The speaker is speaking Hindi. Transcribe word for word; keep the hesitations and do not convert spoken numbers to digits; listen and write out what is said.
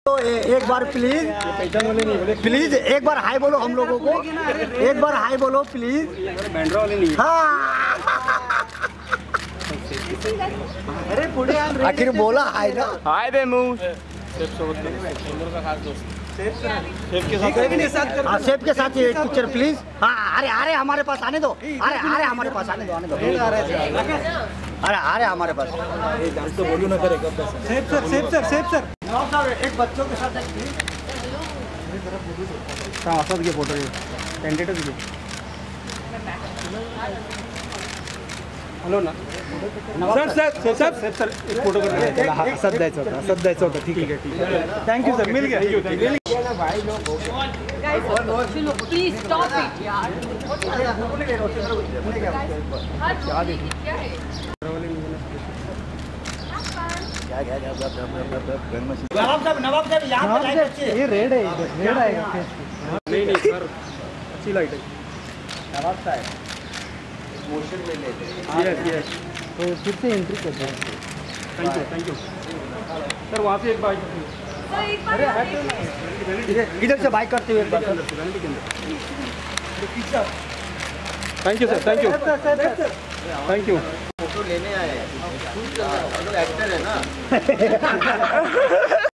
तो एक बार प्लीज प्लीज एक बार हाय बोलो हम लोगों को, एक बार हाय बोलो प्लीज। बैंड्रा वाले नहीं। हाँ अरे पुढे आखिर बोला हाय ना। हाय बे मुंह। सेफ के साथ हाँ सेफ के साथ ये पिक्चर प्लीज। हाँ अरे अरे हमारे पास आने दो, अरे अरे हमारे पास आने दो, आने दो। अरे अरे हमारे पास तो बोलू ना करे। Saif sir Saif sir Saif sir नवाब साहब एक बच्चों के साथ एक प्लीज। हाँ सब ये फोटो ये कैंडिडेट भी। हॅलो ना sir sir sir sir sir एक फोटो कर असद द्यायचा होता, असद द्यायचा होता। ठीक आहे ठीक आहे थँक्यू सर मिल गया। थँक्यू थँक्यू भाई लोग प्लीज स्टॉप इट यार। नवाब साहब नवाब साहब यहाँ पे लाइट अच्छी है। ये रेड है, रेड आएगा। नहीं नहीं सर अच्छी लाइट है। नवाब साहब मोशन में लेते हैं। यस यस तो फिर से एंट्री करते हैं। Thank you thank you sir. वहाँ से एक बाइक इधर से बाइक करते हुए एक बार। Thank you sir thank you thank you. Photo लेने आए हैं, एक्टर है ना।